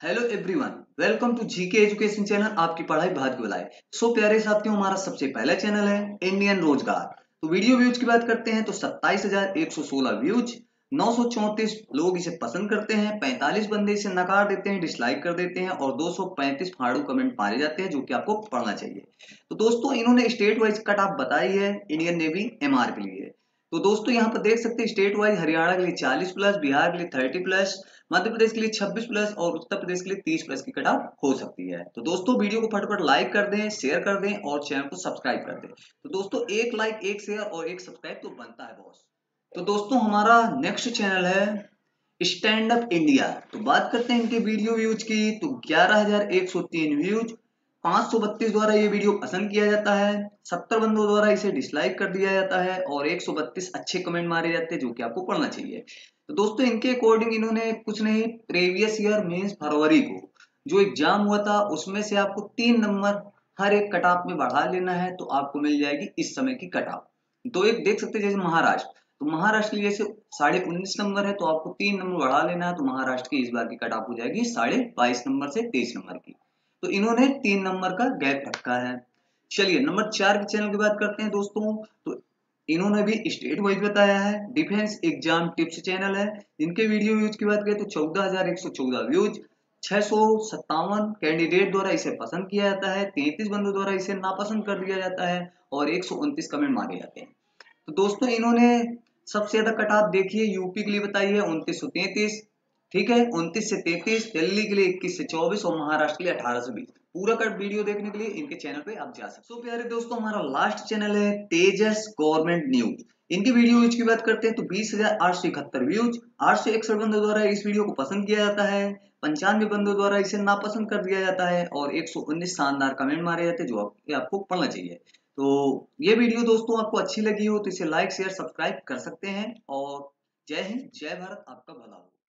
Hello everyone, welcome to GK education channel. आपकी पढ़ाई भाग्य बुलाए। सो प्यारे साथियों, हमारा सबसे पहला चैनल है इंडियन रोजगार। तो वीडियो व्यूज की बात करते हैं तो 27,116 व्यूज, 934 लोग इसे पसंद करते हैं, 45 बंदे इसे नकार देते हैं, डिसलाइक कर देते हैं और 235 फाड़ू कमेंट मारे जाते हैं जो कि आपको पढ़ना चाहिए। तो दोस्तों, इन्होंने स्टेट वाइज कट ऑफ बताई है इंडियन नेवी एमआर के लिए। तो दोस्तों, यहाँ पर देख सकते हैं स्टेट वाइज हरियाणा के लिए 40 प्लस, बिहार के लिए 30 प्लस, मध्य प्रदेश के लिए 26 प्लस और उत्तर प्रदेश के लिए 30 प्लस की कट ऑफ हो सकती है। तो दोस्तों, वीडियो को फटाफट लाइक कर दें, शेयर कर दें और चैनल को सब्सक्राइब कर दें। तो दोस्तों, एक लाइक, एक शेयर और एक सब्सक्राइब तो बनता है बॉस। तो दोस्तों, हमारा नेक्स्ट चैनल है स्टैंड अप इंडिया। तो बात करते हैं इनके वीडियो व्यूज की। तो 11,103 व्यूज, 532 द्वारा ये वीडियो पसंद किया जाता है, 70 बंदों द्वारा इसे डिसलाइक कर दिया जाता है और 132 अच्छे कमेंट मारे जाते हैं जो कि आपको पढ़ना चाहिए। तो दोस्तों, इनके अकॉर्डिंग इन्होंने कुछ नहीं, प्रीवियस ईयर मीन्स फरवरी को जो एग्जाम हुआ था उसमें से आपको 3 नंबर हर एक कट ऑफ में बढ़ा लेना है तो आपको मिल जाएगी इस समय की कट ऑफ। तो एक देख सकते हैं जैसे महाराष्ट्र, तो महाराष्ट्र के लिए जैसे 19.5 नंबर है तो आपको 3 नंबर बढ़ा लेना है तो महाराष्ट्र की इस बार की कट ऑफ हो जाएगी 22.5 नंबर से 23 नंबर की। तो इन्होंने 3 नंबर का गैप रखा है। चलिए नंबर 4 के चैनल की बात करते हैं दोस्तों। तो इन्होंने भी स्टेट वाइज बताया है, डिफेंस एग्जाम टिप्स चैनल है। इनके वीडियो व्यूज की बात करें तो 14,114 व्यूज, 657 कैंडिडेट द्वारा इसे पसंद किया जाता है, 33 बंदों द्वारा इसे नापसंद कर दिया जाता है और 129 कमेंट मारे जाते हैं। तो दोस्तों, इन्होंने सबसे ज्यादा कट ऑफ देखिए यूपी के लिए बताई है 2933, ठीक है, 29 से 33, दिल्ली के लिए 21 से 24 और महाराष्ट्र के लिए 18 से 20। पूरा कट वीडियो देखने के लिए इनके चैनल पे आप जा सकते हो। तो प्यारे दोस्तों, हमारा लास्ट चैनल है तेजस गवर्नमेंट न्यूज। इनकी वीडियो व्यूज की बात करते हैं तो 20,871 व्यूज, 861 बंदों द्वारा इस वीडियो को पसंद किया जाता है, 95 बंदों द्वारा इसे नापसंद कर दिया जाता है और 119 शानदार कमेंट मारे जाते हैं जो आपको पढ़ना चाहिए। तो ये वीडियो दोस्तों आपको अच्छी लगी हो तो इसे लाइक शेयर सब्सक्राइब कर सकते हैं और जय हिंद जय भारत, आपका भला हो।